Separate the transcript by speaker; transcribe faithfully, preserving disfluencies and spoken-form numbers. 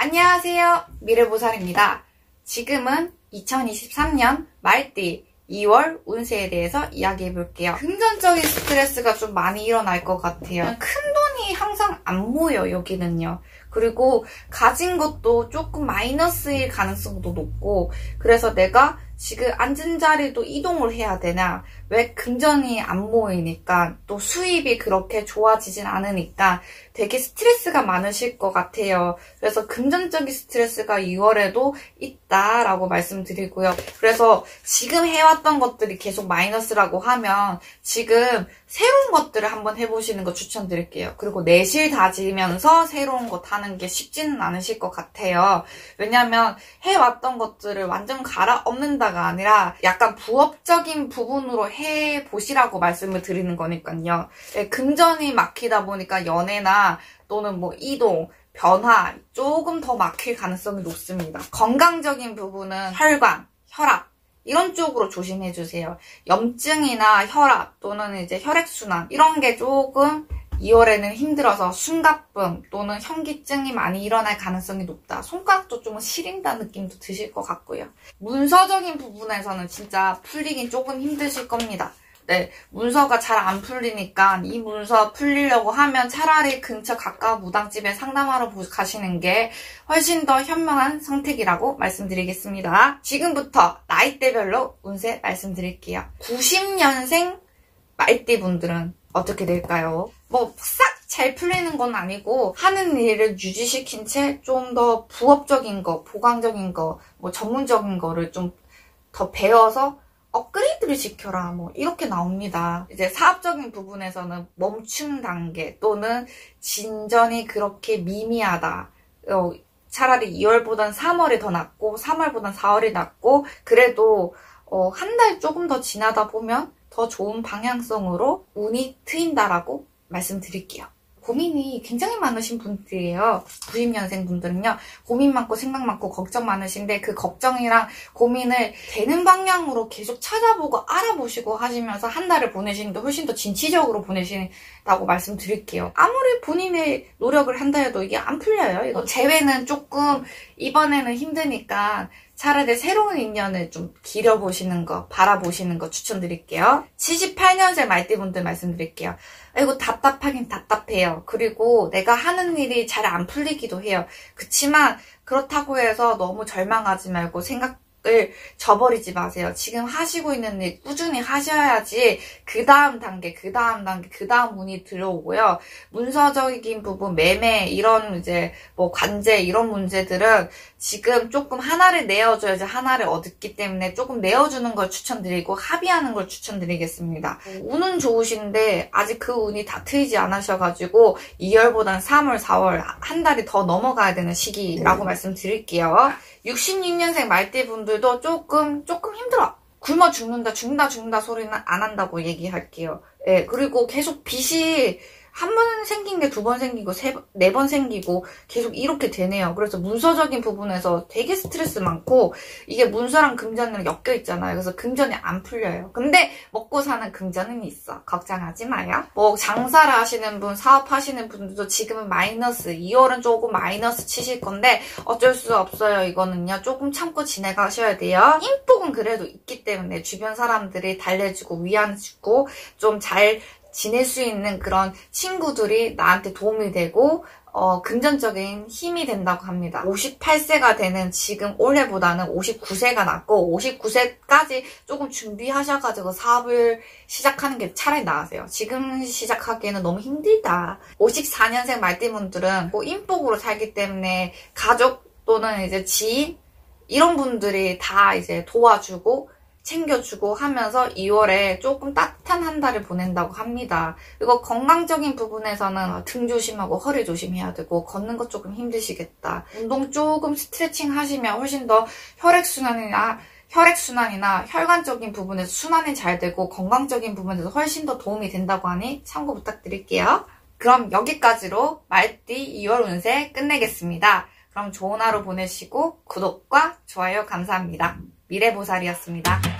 Speaker 1: 안녕하세요. 미래보살입니다. 지금은 이천이십삼 년 말띠 이월 운세에 대해서 이야기해 볼게요. 금전적인 스트레스가 좀 많이 일어날 것 같아요. 큰 돈이 항상 안 모여, 여기는요. 그리고 가진 것도 조금 마이너스일 가능성도 높고, 그래서 내가 지금 앉은 자리도 이동을 해야 되나? 왜 금전이 안 모이니까, 또 수입이 그렇게 좋아지진 않으니까 되게 스트레스가 많으실 것 같아요. 그래서 금전적인 스트레스가 이월에도 있다라고 말씀드리고요. 그래서 지금 해왔던 것들이 계속 마이너스라고 하면 지금 새로운 것들을 한번 해보시는 거 추천드릴게요. 그리고 내실 다지면서 새로운 것 하는 게 쉽지는 않으실 것 같아요. 왜냐면 해왔던 것들을 완전 갈아엎는다가 아니라 약간 부업적인 부분으로 해보시라고 말씀을 드리는 거니까요. 네, 금전이 막히다 보니까 연애나 또는 뭐 이동, 변화 조금 더 막힐 가능성이 높습니다. 건강적인 부분은 혈관, 혈압 이런 쪽으로 조심해주세요. 염증이나 혈압 또는 이제 혈액순환 이런 게 조금 이월에는 힘들어서 숨가쁨 또는 현기증이 많이 일어날 가능성이 높다. 손가락도 좀 시린다는 느낌도 드실 것 같고요. 문서적인 부분에서는 진짜 풀리긴 조금 힘드실 겁니다. 네, 문서가 잘 안 풀리니까 이 문서 풀리려고 하면 차라리 근처 가까운 무당집에 상담하러 가시는 게 훨씬 더 현명한 선택이라고 말씀드리겠습니다. 지금부터 나이대별로 운세 말씀드릴게요. 구십 년생 말띠 분들은 어떻게 될까요? 뭐 싹 잘 풀리는 건 아니고 하는 일을 유지시킨 채 좀 더 부업적인 거, 보강적인 거, 뭐 전문적인 거를 좀 더 배워서 업그레이드를 시켜라 뭐 이렇게 나옵니다. 이제 사업적인 부분에서는 멈춘 단계 또는 진전이 그렇게 미미하다. 어, 차라리 이월보단 삼월이 더 낫고 삼월보단 사월이 낫고 그래도 어, 한 달 조금 더 지나다 보면 더 좋은 방향성으로 운이 트인다라고 말씀드릴게요. 고민이 굉장히 많으신 분들이에요. 구십 년생 분들은요. 고민 많고 생각 많고 걱정 많으신데 그 걱정이랑 고민을 되는 방향으로 계속 찾아보고 알아보시고 하시면서 한 달을 보내시는데 훨씬 더 진취적으로 보내신다고 말씀드릴게요. 아무리 본인의 노력을 한다 해도 이게 안 풀려요. 이거 재회는 조금 이번에는 힘드니까 차라리 새로운 인연을 좀 기려보시는 거, 바라보시는 거 추천드릴게요. 칠십팔 년생 말띠분들 말씀드릴게요. 아이고 답답하긴 답답해요. 그리고 내가 하는 일이 잘 안 풀리기도 해요. 그치만 그렇다고 해서 너무 절망하지 말고 생각을 저버리지 마세요. 지금 하시고 있는 일 꾸준히 하셔야지 그 다음 단계, 그 다음 단계, 그 다음 운이 들어오고요. 문서적인 부분, 매매 이런 이제 뭐 관제 이런 문제들은 지금 조금 하나를 내어줘야지 하나를 얻기 때문에 조금 내어주는 걸 추천드리고 합의하는 걸 추천드리겠습니다. 운은 좋으신데 아직 그 운이 다 트이지 않으셔가지고 이월보단 삼월, 사월 한 달이 더 넘어가야 되는 시기라고 말씀드릴게요. 육십육 년생 말띠 분들도 조금 조금 힘들어. 굶어 죽는다, 죽는다, 죽는다 소리는 안 한다고 얘기할게요. 예, 그리고 계속 빚이 한 번 생긴 게 두 번 생기고 세, 네 번 생기고 계속 이렇게 되네요. 그래서 문서적인 부분에서 되게 스트레스 많고 이게 문서랑 금전이랑 엮여 있잖아요. 그래서 금전이 안 풀려요. 근데 먹고 사는 금전은 있어. 걱정하지 마요. 뭐 장사를 하시는 분, 사업하시는 분들도 지금은 마이너스, 이월은 조금 마이너스 치실 건데 어쩔 수 없어요. 이거는요. 조금 참고 지내가셔야 돼요. 인복은 그래도 있기 때문에 주변 사람들이 달래주고 위안주고 좀 잘 지낼 수 있는 그런 친구들이 나한테 도움이 되고 어, 금전적인 힘이 된다고 합니다. 오십팔 세가 되는 지금 올해보다는 오십구 세가 낫고 오십구 세까지 조금 준비하셔가지고 사업을 시작하는 게 차라리 나으세요. 지금 시작하기에는 너무 힘들다. 오십사 년생 말띠분들은 뭐 인복으로 살기 때문에 가족 또는 이제 지인 이런 분들이 다 이제 도와주고 챙겨주고 하면서 이월에 조금 따뜻한 한 달을 보낸다고 합니다. 그리고 건강적인 부분에서는 등 조심하고 허리 조심해야 되고 걷는 것 조금 힘드시겠다. 운동 조금 스트레칭 하시면 훨씬 더 혈액순환이나 혈액순환이나 혈관적인 부분에서 순환이 잘 되고 건강적인 부분에서 훨씬 더 도움이 된다고 하니 참고 부탁드릴게요. 그럼 여기까지로 말띠 이월 운세 끝내겠습니다. 그럼 좋은 하루 보내시고 구독과 좋아요 감사합니다. 미래보살이었습니다.